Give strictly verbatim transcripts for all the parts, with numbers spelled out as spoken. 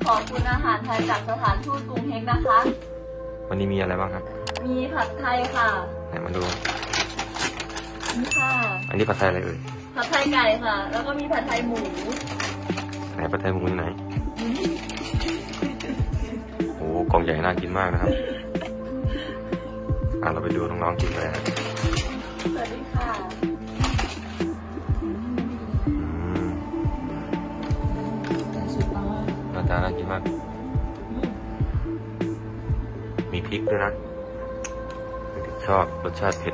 ขอบคุณอาหารไทยจากสถานทูตกรุงเฮกนะคะวันนี้มีอะไรบ้างครับมีผัดไทยค่ะไหนมาดูนี่ค่ะอันนี้ผัดไทยอะไรเอ่ยผัดไทยไก่ค่ะแล้วก็มีผัดไทยหมูไหนผัดไทยหมูอยู่ไหนโอ้กล่องใหญ่น่ากินมากนะครับอ่ะเราไปดูน้องๆกินเลยครับสวัสดีค่ะหน้าตาน่ากินมากมีพริกด้วยนะชอบรสชาติเผ็ด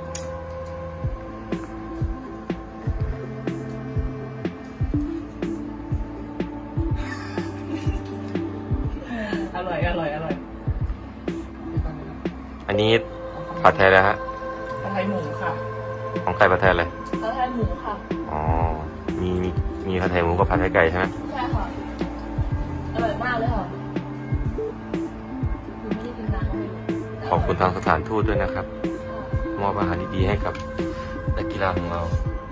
อร่อยอร่อยอร่อยอันนี้ผัดไทยแล้วฮะผัดไทยหมูค่ะของใครผัดไทยอะไรผัดไทยหมูค่ะอ๋อมีมีมีผัดไทยหมูกับผัดไทยไก่ใช่ไหมใช่ค่ะอร่อยมากเลยค่ะคุณไม่ได้กินนานเลยขอบคุณทางสถานทูตด้วยนะครับมอบอาหารดีๆให้กับนักกีฬาของเรา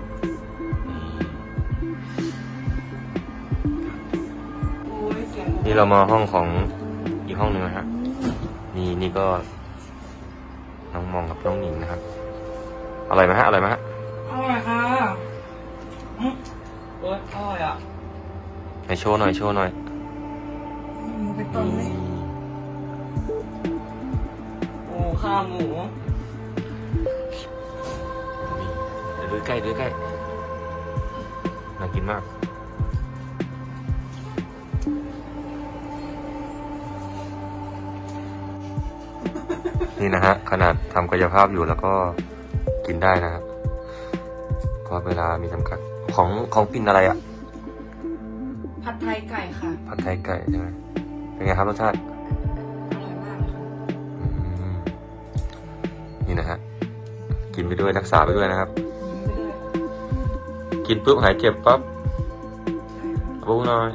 นี่เรามาห้องของอีกห้องหนึ่งนะฮะนี่นี่ก็น้องมองกับน้องหนิงนะครับอร่อยไหมฮะอร่อยไหมฮะอร่อยค่ะอืมเอออร่อยอ่ะไปโชว์หน่อยโชว์หน่อยไปตรงนี้โอ้ข้าวหมูดูใกล้ดูใกล้น่ากินมากนี่นะฮะขนาดทำกายภาพอยู่แล้วก็กินได้นะครับเพราะเวลามีจำกัดของของปิ่นอะไรอ่ะผัดไทยไก่ค่ะผัดไทยไก่ใช่ไหมเป็นไงครับรสชาติอร่อยมากค่ะนี่นะฮะกินไปด้วยรักษาไปด้วยนะครับกินปุ๊บหายเจ็บปั๊บปุ๊บหน่อย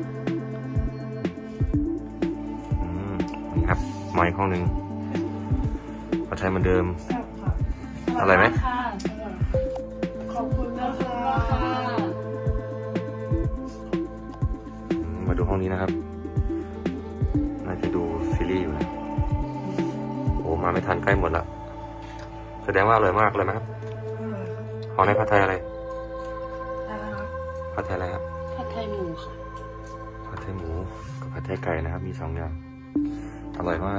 นี่ครับมาอีกห้องหนึ่งผัดไทยเหมือนเดิมอร่อยไหมขอบคุณนะคะมาดูห้องนี้นะครับน่าจะดูซีรีส์อยู่นะโอ้มาไม่ทันใกล้หมดแล้วแสดงว่าอร่อยมากเลยไหมครับของในผัดไทยอะไรผัดไทยอะไรครับผัดไทยหมูค่ะผัดไทยหมูกับผัดไทยไก่นะครับมีสองอย่างอร่อยมาก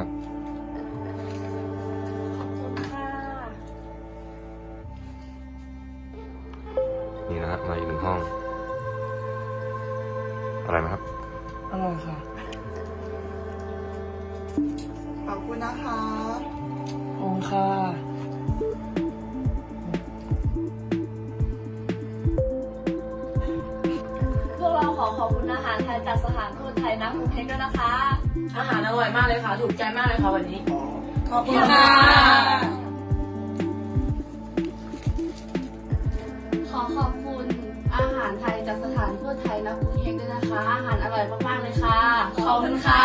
นี่นะครับมาอีกหนึ่งห้องอร่อยไหมครับอร่อยค่ะขอบคุณนะคะขอบคุณค่ะพวกเราขอขอบคุณอาหารไทยจากสถานทูตไทยณกรุงเทพด้วยนะคะอาหารอร่อยมากเลยค่ะถูกใจมากเลยค่ะวันนี้ขอบคุณค่ะขอขอบคุณอาหารไทยจากสถานทูตไทยณกรุงเทพด้วยนะคะอาหารอร่อยมากๆเลยค่ะขอบคุณค่ะ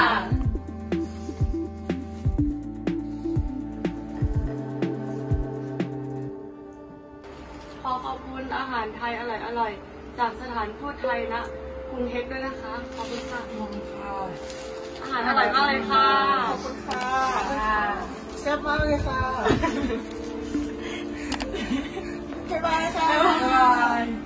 ขอขอบคุณอาหารไทยอร่อยๆจากสถานทูตไทยณกรุงเทพด้วยนะคะขอบคุณค่ะขอบคุณค่ะอาหารอร่อยมากเลยค่ะขอบคุณค่ะแซ่บมากเลยค่ะบ๊ายบายค่ะบ๊ายบาย